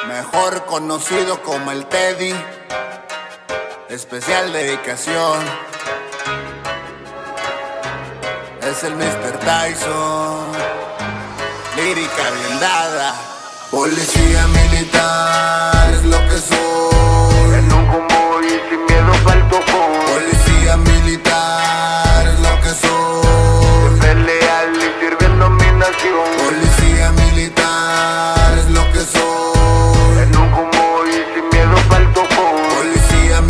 mejor conocido como el Teddy. Especial dedicación. Es el Mr. Tyson. Lírica bien dada. Policía militar es lo que soy. En un convoy y sin miedo pa'l topón. Policía militar es lo que soy. Siempre leal y sirviendo a mi nación. Policía militar es lo que soy. En un convoy y sin miedo pa'l topón. Policía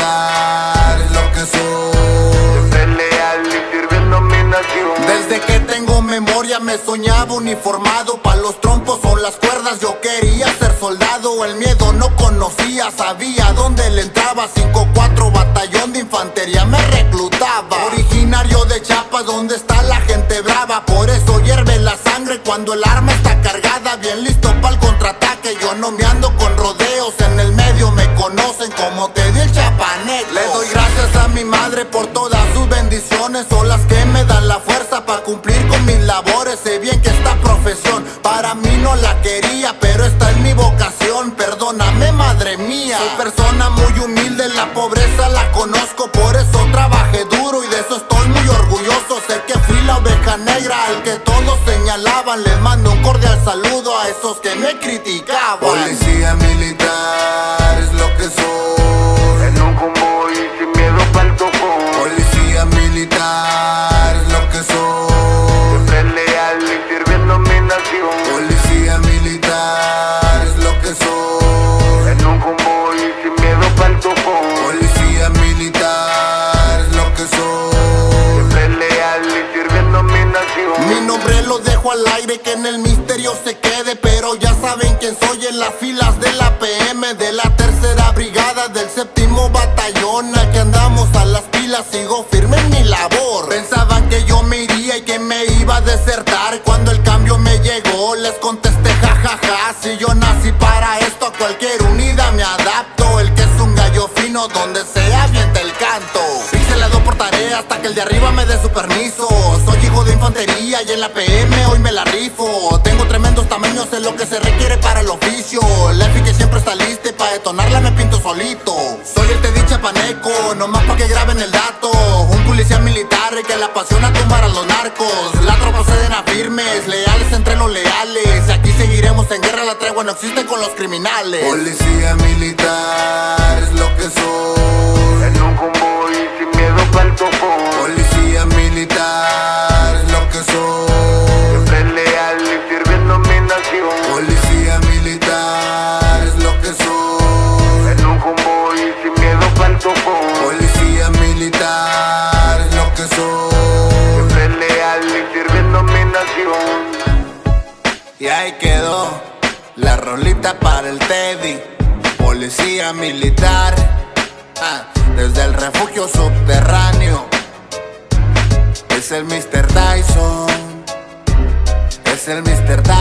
militar es lo que soy. Siempre leal y sirviendo a mi nación. Desde que tengo memoria me soñaba uniformado. Pa' los trompos o las cuerdas yo quería ser soldado. El miedo no conocía, sabía dónde le entraba. 5-4 batallón de infantería me reclutaba. Originario de Chiapas, donde está la gente brava. Por eso hierve la sangre cuando el arma está cargada. Bien listo pa'l contraataque, yo no me ando con rodeos. En el medio me conocen como Teddy el Chapaneco. Le doy gracias a mi madre por todas sus bendiciones. Son las que me dan la fuerza para cumplir con mis labores. Sé bien que esta profesión para mí no la quería, pero esta es mi vocación. Perdóname, madre mía. Soy persona muy humilde, la pobreza la conozco. Por eso trabajé duro y de eso estoy muy orgulloso. Sé que fui la oveja negra al que todos señalaban. Les mando un cordial saludo a esos que me criticaban. Policía militar es lo que soy. En un convoy y sin miedo pa'l topón. Policía militar es lo que soy. Siempre leal y sirviendo a mi nación. Policía militar es lo que soy. En un convoy y sin miedo pa'l topón. Policía militar es lo que soy. Siempre leal y sirviendo a mi nación. Mi nombre lo dejo al aire, que en el misterio se quede. Pero ya saben quién soy en las filas de la PM, de la tercera brigada, del 7º batallón. Aquí andamos a las pilas, sigo firme en mi labor. Pensaban que yo me iría y que me iba a desertar. Cuando el cambio me llegó les contesté jajaja. Si yo nací para esto, a cualquier unidad me adapto. El que es un gallo fino, donde sea avienta el canto. Pixelado por tarea hasta que el de arriba me dé su permiso. Soy hijo de infantería y en la PM hoy me la rifo. Tengo tremendos tamaños, sé lo que se requiere para el oficio. La EFI que siempre está lista y pa' detonarla me pinto solito. Soy el Teddy Chapaneco, nomás pa' que graben el dato. Un policía militar que le apasiona tumbar a los narcos. La tropa sedena firmes, leales entre los leales. Aquí seguiremos en guerra, la tregua no existe con los criminales. Policía militar es lo que soy. En un convoy y sin miedo pa'l topón. Policía militar es lo que soy. Siempre leal y sirviendo a mi nación. Policía militar es lo que soy. En un convoy y sin miedo pa'l topón. Policía militar es lo que soy. Siempre leal y sirviendo a mi nación. Y ahí quedó la rolita para el Teddy. Policía militar, desde el refugio subterráneo. Es el Mr. Tyson. Es el Mr. Tyson.